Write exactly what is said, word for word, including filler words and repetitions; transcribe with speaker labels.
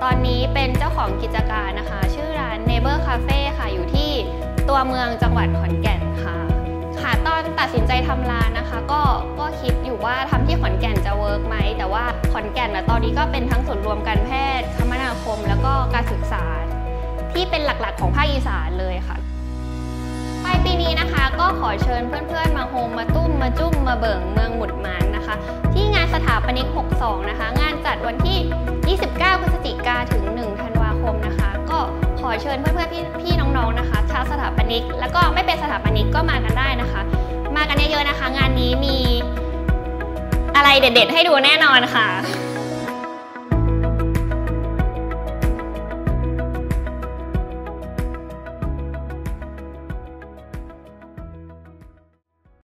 Speaker 1: ตอนนี้เป็นเจ้าของกิจการนะคะชื่อร้าน Neighbor Cafe ค่ะอยู่ที่ตัวเมืองจังหวัดขอนแก่นค่ะค่ะตอนตัดสินใจทำร้านนะคะก็ก็คิดอยู่ว่าทำที่ขอนแก่นจะเวิร์กไหมแต่ว่าขอนแก่นนะตอนนี้ก็เป็นทั้งศูนย์รวมการแพทย์คมนาคมแล้วก็การศึกษาที่เป็นหลักๆของภาคอีสานเลยค่ะปลายปีนี้นะคะก็ขอเชิญเพื่อนๆมาโฮมมาตุ้มมาจุ้มมาเบิ่งเมืองหมุดหมานนะคะที่งานสถาปนิกหกสิบสองนะคะงานจัดวันที่ยี่สิบเก้าพฤศจิกายนถึงหนึ่งธันวาคมนะคะก็ขอเชิญเพื่อนๆพี่ๆน้องๆนะคะชาวสถาปนิกแล้วก็ไม่เป็นสถาปนิกก็มากันได้นะคะมากันเยอะๆนะคะงานนี้มีอะไรเด็ดๆให้ดูแน่นอนค่ะ